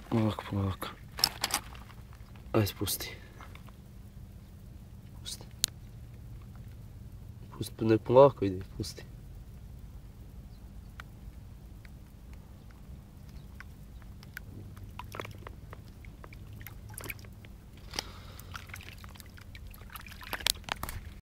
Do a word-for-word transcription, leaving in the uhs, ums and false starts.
Polako, polako. Aj, spusti. Pusti. Pusti, ne polako ide, pusti.